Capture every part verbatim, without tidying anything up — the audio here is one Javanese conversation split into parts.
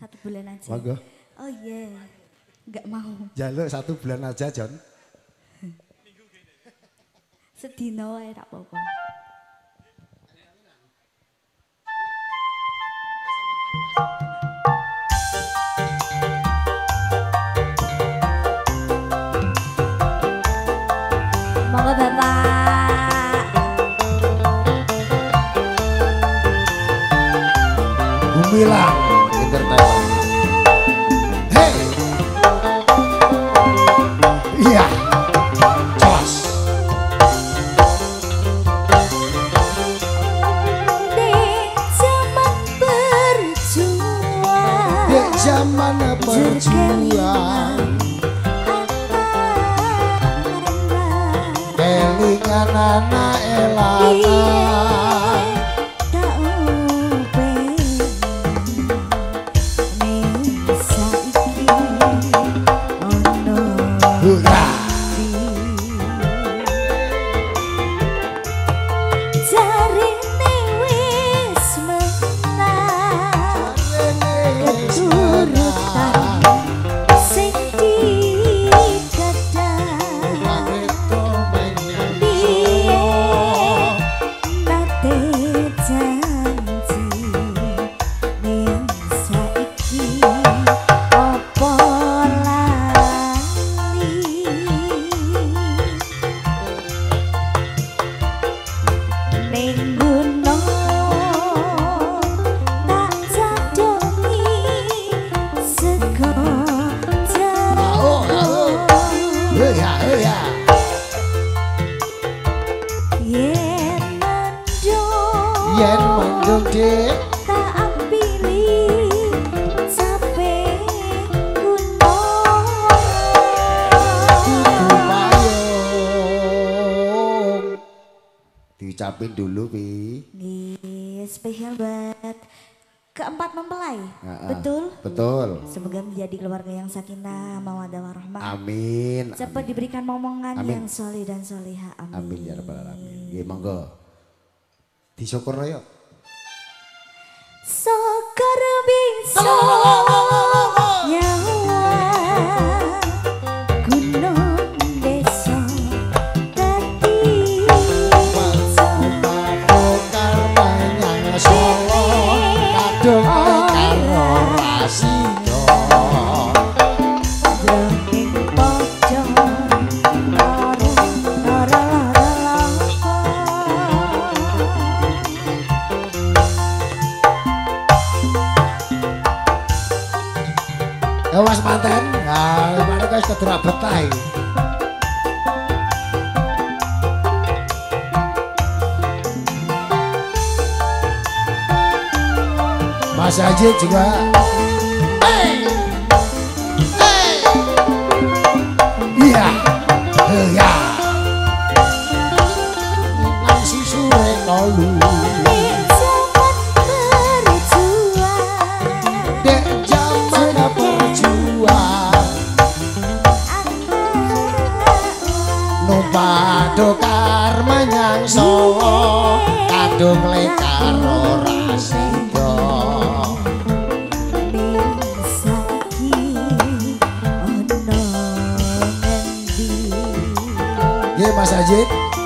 Satu bulan aja. Monggo. Oh iya, yeah. Nggak mau. Jaluk satu bulan aja, John. Sedino wae tak apa-apa. Monggo Bapak. Gumilang Entertainment. Hey. Iya. Jos. Zaman berjuang kelingan anak elana tak uben ning saiki ono jarine wis menang keturutan sing dikadang biyen nate janji ning saiki opo lali ning gunung tak jadongi sego jauh iya iya yen mendung yen mendung dik tak ampili sampai gunung payung diucapin dulu Pi. Nih, spesial buat keempat mempelai. Heeh. Betul? Betul. Semoga menjadi keluarga yang sakinah, mawaddah warahmah. Amin. Cepat diberikan momongan Amin. yang soleh dan soleha. Amin. Amin ya rabbal alamin. Nggih monggo. Disyukur yuk. Syukur bisa nyawa gunung desa dadi Bakar menyang Solo kadung karo rasio. jroning pojok lara lara lara Ya Mas Manten, nah mana guys ketura betah iki. Mas Ajit juga. Hey! Hey! Iya. Iya. Nang sisure tolu. Dek zaman berjuang numpak dokar menyang Solo kadung lekaro rasio. Nggih Mas Ajit.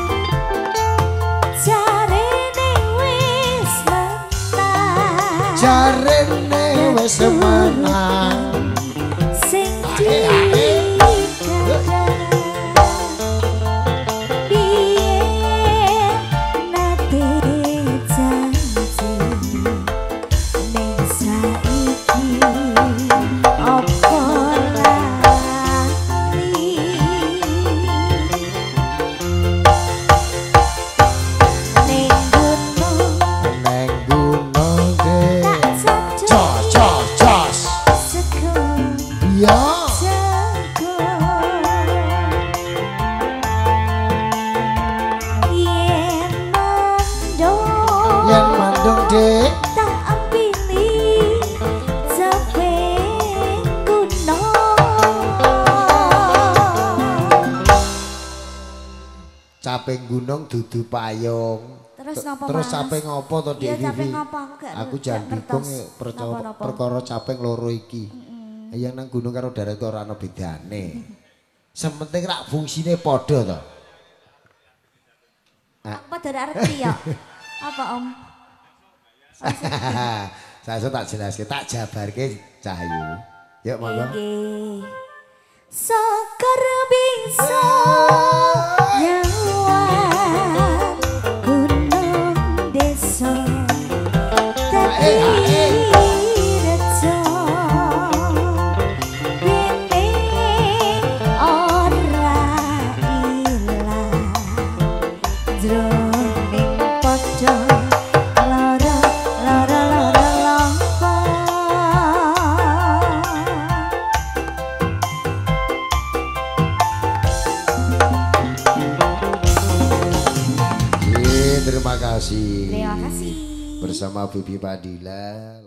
Jarene wis menang. Sing Ae, ae. Neng gunung dek. Jos jos jos. Iya. Yen mandung dek. tak ampili sampai gunung Caping gunung dudu payung. Terus napa Terus Mas? capek ngopo to Dik Iya capek Vivi? ngopo aku gak Aku gak jan bingung ngertos. percaya Napa-napa? perkara capek loro iki. Yang nang gunung karo darat ora ana bedane. Sementing rak fungsine padha to. Apa dari arti ya? Apa Om? Saya tak jelaske, tak jabarke Cahyu. Yuk monggo. Nggih. Sekar bisa nyawan gunung desa tapi rejo bene ora ilang jroning padha lara lara lara lampah. Terima kasih. Terima kasih. Bersama Vivi Padilla.